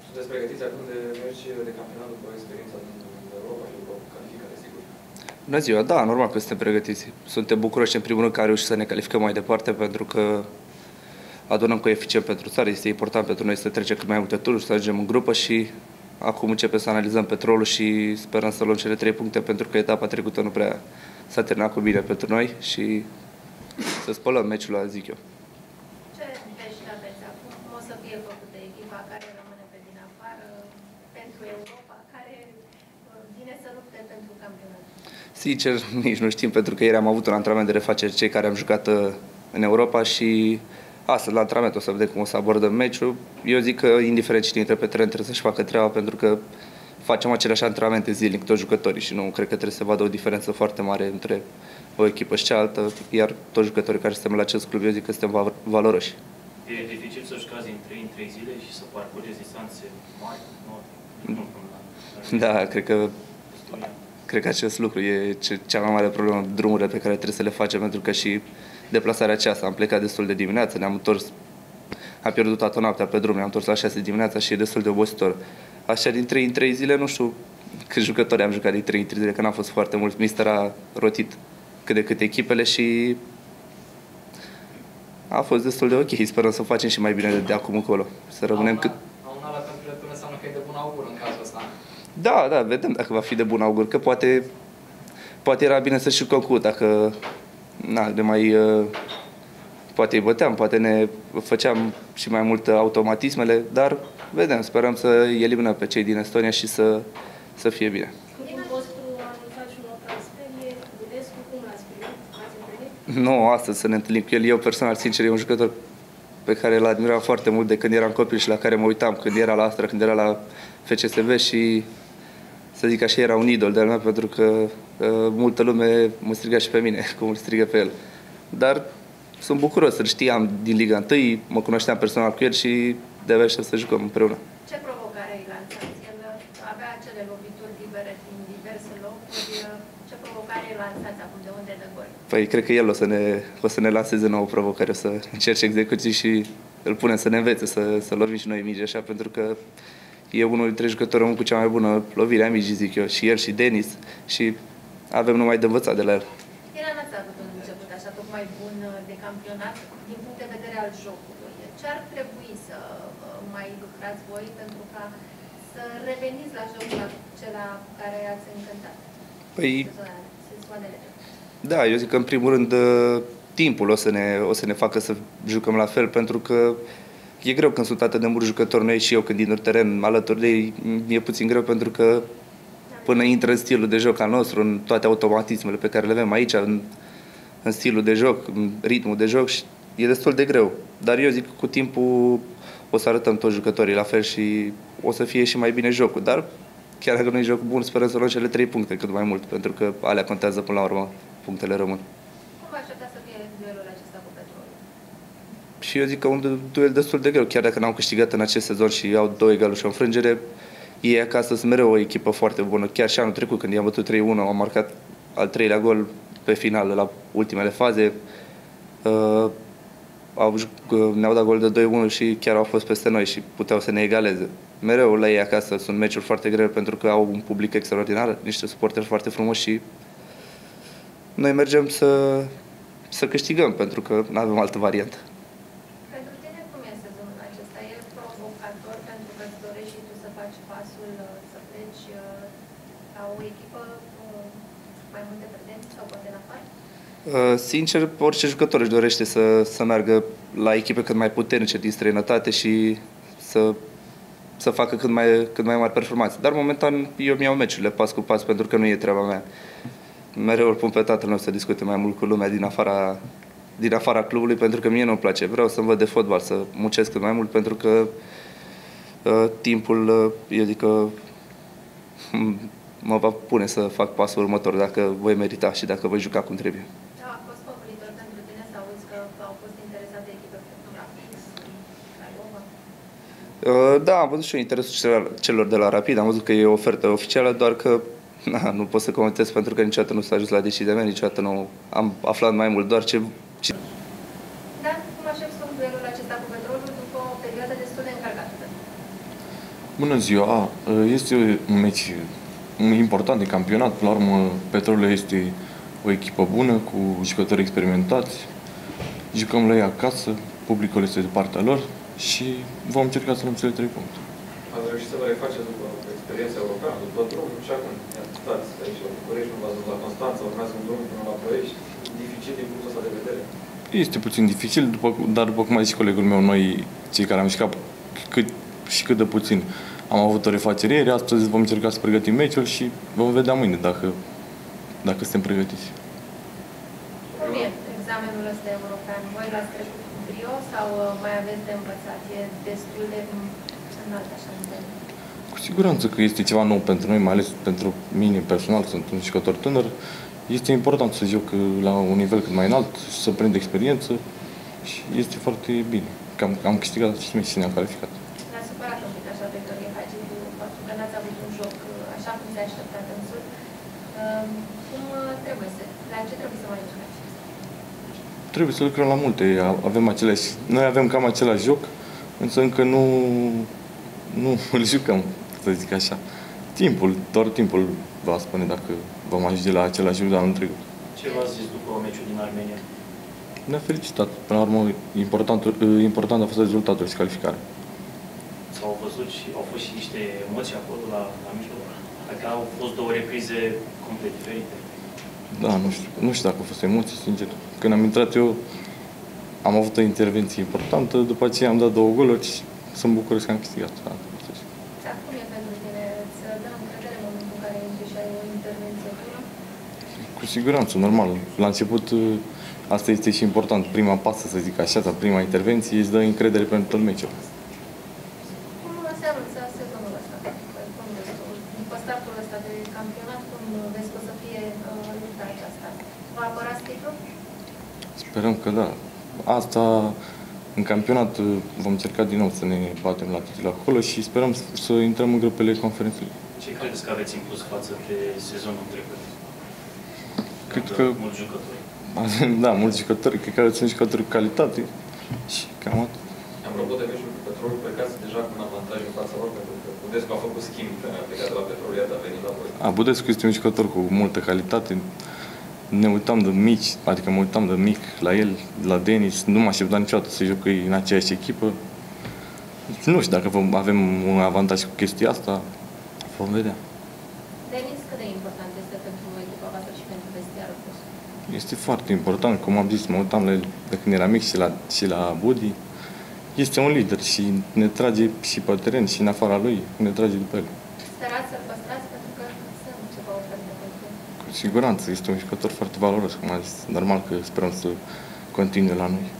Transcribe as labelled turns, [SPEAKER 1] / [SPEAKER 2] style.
[SPEAKER 1] Sunteți pregătiți acum de meci de campionat după experiența din Europa și după calificare, sigur?
[SPEAKER 2] Bună ziua, da, normal că suntem pregătiți. Suntem bucuroși în primul rând că am reușit să ne calificăm mai departe pentru că adunăm coeficient pentru țară. Este important pentru noi să trecem cât mai multe tururi, să ajungem în grupă și acum începem să analizăm Petrolul și sperăm să luăm cele 3 puncte pentru că etapa trecută nu prea s-a terminat cu bine pentru noi și să spălăm meciul ăla, zic eu.
[SPEAKER 3] Ce vești aveți acum? Cum o să fie făcută echipa care rămâne pe din afară pentru Europa, care vine să lupte pentru campionat?
[SPEAKER 2] Sincer, nici nu știm, pentru că ieri am avut un antrenament de refacere cei care am jucat în Europa și astăzi la antrenament o să vedem cum o să abordăm meciul. Eu zic că indiferent cine intră pe teren trebuie să-și facă treaba pentru că facem aceleași antrenamente zilnic toți jucătorii și nu cred că trebuie să vadă o diferență foarte mare între o echipă și cealaltă, iar toți jucătorii care suntem la acest club, eu zic că suntem valoroși.
[SPEAKER 4] E dificil să jucați în 3 zile și să parcurgeți distanțe mari,
[SPEAKER 2] Da, cred că acest lucru e cea mai mare problemă, drumurile pe care trebuie să le facem, pentru că și deplasarea aceasta, am plecat destul de dimineață, ne-am întors, am pierdut toată noaptea pe drum, ne-am întors la 6 dimineața și e destul de obositor. Așa, din 3 în 3 zile, nu știu câți jucători am jucat din 3 în 3 zile, că n-am fost foarte mult. Mister a rotit cât de cât echipele și a fost destul de ok. Sperăm să facem și mai bine de acum încolo. Să rămânem cât...
[SPEAKER 1] La un ala temperatură înseamnă că e de bun augur în cazul ăsta.
[SPEAKER 2] Da, vedem dacă va fi de bun augur, că poate era bine să jucăm cu, dacă poate îi băteam, poate ne făceam și mai mult automatismele, dar vedem, sperăm să eliminăm pe cei din Estonia și să fie bine.
[SPEAKER 5] Clubul vostru a anunțat și un nou transfer, Budescu, cum l-ați primit? Ați întâlnit?
[SPEAKER 2] Nu, astăzi să ne întâlnim cu el. Eu personal, sincer, e un jucător pe care îl admiram foarte mult de când eram copil și la care mă uitam când era la Astra, când era la FCSB și să zic așa, era un idol de-al meu pentru că multă lume mă striga și pe mine, cum îl strigă pe el. Dar sunt bucuros, îl știam din Liga 1, mă cunoșteam personal cu el și de-abia aștept să jucăm împreună.
[SPEAKER 3] Ce provocare îi lansați? El avea acele lovituri libere din diverse locuri. Ce provocare îi lansați acum? De unde dă gol?
[SPEAKER 2] Păi cred că el o să ne lanseze nouă provocare, o să încerce execuții și îl punem să ne învețe, să lovim și noi mici așa, pentru că e unul dintre jucători cu cea mai bună lovire a mingii, zic eu, și el și Denis, și avem numai de învățat de la el.
[SPEAKER 3] Ieri n-ați avut un început așa tocmai bun de campionat din punct de vedere al jocului. Ce ar trebui să mai lucrați voi pentru ca să reveniți la jocul acela care ați încântat?
[SPEAKER 2] Păi,
[SPEAKER 3] Sezoanele.
[SPEAKER 2] da, eu zic că în primul rând timpul o să ne facă să jucăm la fel, pentru că e greu când sunt atât de mulți jucători noi și eu când intru în teren alături de ei, e puțin greu pentru că până intră în stilul de joc al nostru, în toate automatismele pe care le avem aici, în stilul de joc, în ritmul de joc, și e destul de greu. Dar eu zic că cu timpul o să arătăm toți jucătorii la fel și o să fie și mai bine jocul. Dar chiar dacă nu e joc bun, sperăm să luăm cele 3 puncte cât mai mult, pentru că alea contează până la urmă, punctele rămân.
[SPEAKER 3] Cum vă așteptați să fie duelul acesta cu Petrolul?
[SPEAKER 2] Și eu zic că un duel destul de greu, chiar dacă n-au câștigat în acest sezon și au 2 egaluri și o înfrângere, ei acasă sunt mereu o echipă foarte bună. Chiar și anul trecut, când i-am bătut 3-1, am marcat al 3-lea gol pe final, la ultimele faze. Ne-au dat gol de 2-1 și chiar au fost peste noi și puteau să ne egaleze. Mereu la ei acasă sunt meciuri foarte grele pentru că au un public extraordinar, niște suporteri foarte frumoși și noi mergem să câștigăm, pentru că nu avem altă variantă.
[SPEAKER 3] Pentru tine cum e sezonul acesta? E provocator pentru că îți dorești și tu să faci pasul, să pleci la o echipă mai multe pretenții sau poate în afară?
[SPEAKER 2] Sincer, orice jucător își dorește să meargă la echipe cât mai puternice din străinătate și să facă cât mai mari performanțe. Dar momentan eu mi-au meciurile pas cu pas pentru că nu e treaba mea. Mereu îl pun pe tatăl meu să discute mai mult cu lumea din afara clubului, pentru că mie nu-mi place. Vreau să învăț de fotbal, să muncesc cât mai mult, pentru că timpul, eu zic că mă va pune să fac pasul următor, dacă voi merita și dacă voi juca cum trebuie.
[SPEAKER 3] Da, a fost favoritor pentru tine să auzi că au fost interesate echipe precum Rapid, Craiova?
[SPEAKER 2] Da, am văzut și eu interesul celor de la Rapid, am văzut că e o ofertă oficială, doar că nu pot să comentez pentru că niciodată nu s-a ajuns la decizia mea, niciodată nu am aflat mai mult, doar ce...
[SPEAKER 3] Dar cum aștepți duelul acesta cu Petrolul după o perioadă destul de încărcată?
[SPEAKER 6] Bună ziua! Este un meci important de campionat. Până la urmă, Petrolul este o echipă bună, cu jucători experimentați. Jucăm la ei acasă, publicul este de partea lor și vom încerca să luăm cele 3 puncte.
[SPEAKER 1] Ați reușit să vă refaceți după experiența europeană, după drum și acum stați aici la București, nu v-ați dus la Constanța, urmează un drum până la Ploiești. Dificil din punctul ăsta de vedere.
[SPEAKER 6] Este puțin dificil, dar după cum a zis colegul meu, noi, cei care am jucat cât de puțin, am avut o refacere ieri, astăzi vom încerca să pregătim meciul și vom vedea mâine dacă suntem pregătiți.
[SPEAKER 3] Cum e examenul ăsta european? Voi l-ați trecut cu brio sau mai aveți de învățat? E destul de înalt așa în termen?
[SPEAKER 6] Cu siguranță că este ceva nou pentru noi, mai ales pentru mine personal, sunt un jucător tânăr. Este important să joc la un nivel cât mai înalt, să prind experiență și este foarte bine. Că am câștigat și meci și ne-am calificat.
[SPEAKER 3] Ne-a supărat un pic așa pe Vitoriu Hagi faptul că n-ați avut un joc așa cum se așteptat în Sud. La ce trebuie să mai lucrați?
[SPEAKER 6] Trebuie să lucrăm la multe. Noi avem cam același joc, însă încă nu îl jucăm, să zic așa. Doar timpul va spune dacă vom ajunge la același joc de anul trecut.
[SPEAKER 4] Ce v-ați zis după meciul din Armenia?
[SPEAKER 6] Ne-a felicitat. Până la urmă, important a fost rezultatul și calificarea.
[SPEAKER 4] S-au văzut și au fost și niște emoții acolo la mijloc. Adică au fost două reprize complet diferite.
[SPEAKER 6] Da, nu știu dacă au fost emoții, sincer. Când am intrat eu, am avut o intervenție importantă, după aceea am dat 2 goluri și sunt bucuros că am câștigat.
[SPEAKER 3] Dar cum e pentru tine? Îți dă încredere în momentul în care intri și ai o intervenție bună?
[SPEAKER 6] Cu siguranță, normal. La început, asta este și important. Prima pasă, să zic așa, sau prima intervenție, îți dă încredere pentru tot meciul.
[SPEAKER 3] Cum se anunță sezonul ăsta? Cum vezi tu? După startul ăsta de campionat, cum vezi că o să fie lupta aceasta? Va apăra titlul?
[SPEAKER 6] Sperăm că da. Asta, în campionat, vom încerca din nou să ne batem la titlul acolo și sperăm să intrăm în grupele conferenței.
[SPEAKER 4] Ce credeți că aveți în plus față de sezonul trecut?
[SPEAKER 6] Cred că...
[SPEAKER 4] Mulți jucători.
[SPEAKER 6] Da, mulți jucători. Cred că sunt jucători cu calitate și cam atât.
[SPEAKER 1] Apropo de meciul cu Petrolul, plecați deja cu un avantaj în fața lor, pentru că Budescu a făcut schimb când a plecat de la Petrolul, iată a venit la voi.
[SPEAKER 6] Budescu este un jucător cu multă calitate. Ne uitam de mici, adică mă uitam de mic la el, la Denis. Nu m-aș aștepta niciodată să joc în aceeași echipă. Nu știu dacă avem un avantaj cu chestia asta. Vom vedea.
[SPEAKER 3] Denis, cât de important este pentru echipa voastră și pentru vestiarul vostru?
[SPEAKER 6] Este foarte important, cum am zis, mă uitam la el de când era mic și la Budi. Este un lider și ne trage și pe teren și în afara lui, ne trage după el.
[SPEAKER 3] Sperați să-l păstrați pentru că sunt ceva oferte pentru el.
[SPEAKER 6] Cu siguranță, este un jucător foarte valoros, cum am zis. Normal că sperăm să continue la noi.